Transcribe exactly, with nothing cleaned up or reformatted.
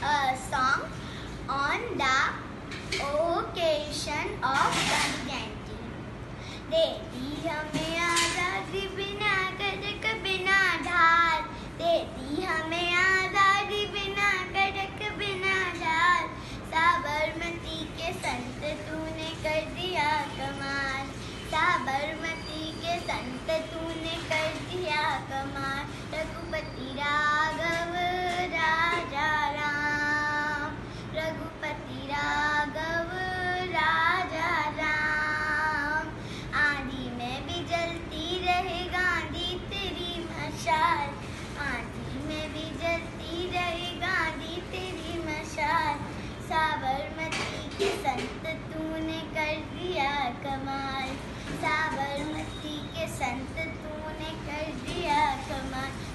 a song on the occasion of Gandhi jayanti. दे दी हमें आज़ादी बिना कड़क बिना ढाल, दे दी हमें आज़ादी बिना कड़क बिना ढाल। साबरमती के संत तूने कर दिया कमाल, साबरमती के संत तूने कर दिया कमाल। रघुपति राघव राजा राम, रघुपति राघव राजा राम। आंधी में भी जलती रहे गांधी तेरी मशाल, आंधी में भी जलती रहे गांधी तेरी मशाल। साबरमती के संत तूने कर दिया कमाल, साबरमती के संत तूने कर दिया कमाल।